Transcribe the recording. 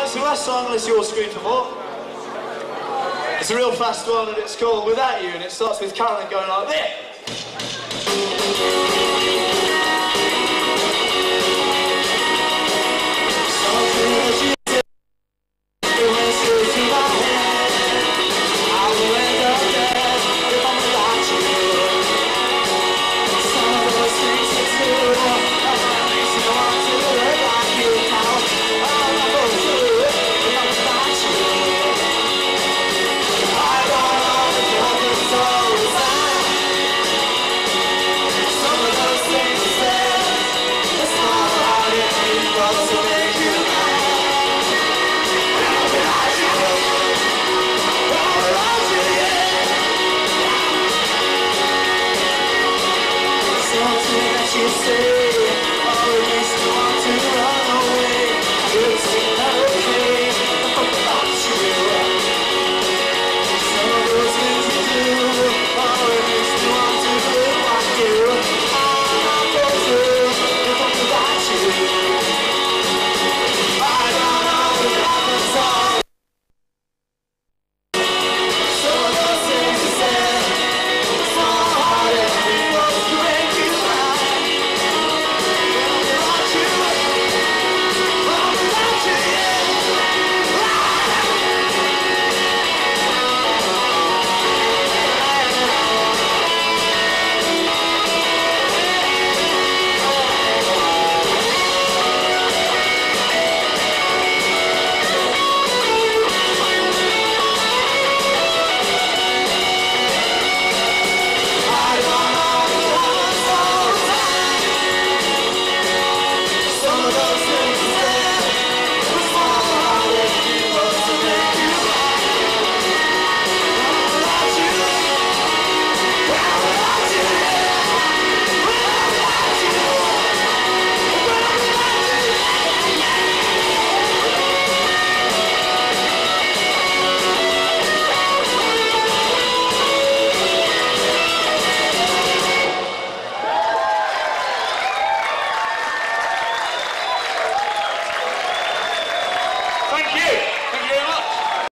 it's the last song unless you all scream for more. It's a real fast one and it's called Without You, and it starts with Carolyn going like this.